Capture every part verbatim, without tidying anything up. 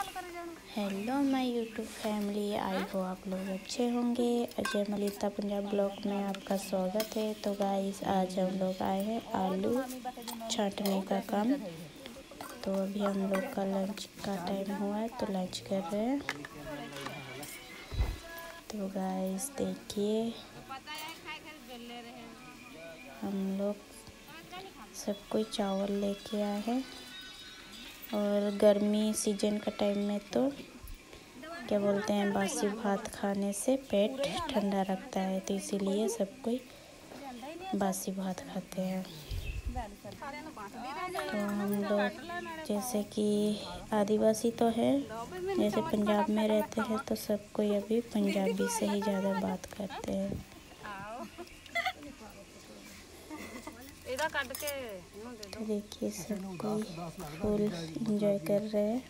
Hello my YouTube family, आई हो आप लोग अच्छे होंगे। अजय मलिता पंजाब ब्लॉग में आपका स्वागत है। तो गाइस, आज हम लोग आए हैं आलू छांटने का काम। तो अभी हम लोग का लंच का टाइम हुआ है, तो लंच कर रहे हैं। तो गाइस देखिए, हम लोग सब कोई चावल लेके आए हैं। और गर्मी सीजन का टाइम में तो क्या बोलते हैं, बासी भात खाने से पेट ठंडा रखता है, तो इसीलिए सब कोई बासी भात खाते हैं। तो हम लोग जैसे कि आदिवासी तो है, जैसे पंजाब में रहते हैं, तो सब कोई अभी पंजाबी से ही ज़्यादा बात करते हैं। तो देखिए, सब कोई फुल एंजॉय कर रहे हैं।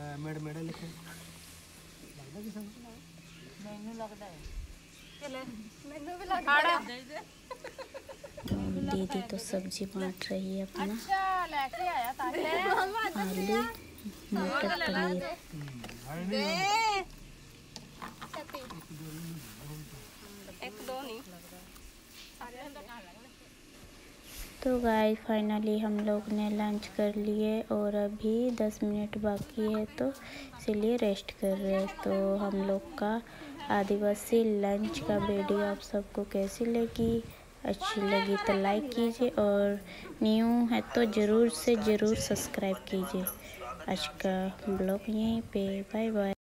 दीदी तो सब्जी बांट रही है अपना। आलू मटर पनीर। तो गाइस फाइनली हम लोग ने लंच कर लिए और अभी दस मिनट बाकी है, तो इसीलिए रेस्ट कर रहे हैं। तो हम लोग का आदिवासी लंच का वीडियो आप सबको कैसी लगी? अच्छी लगी तो लाइक कीजिए, और न्यू है तो ज़रूर से ज़रूर सब्सक्राइब कीजिए। आज का ब्लॉग यहीं पे, बाय बाय।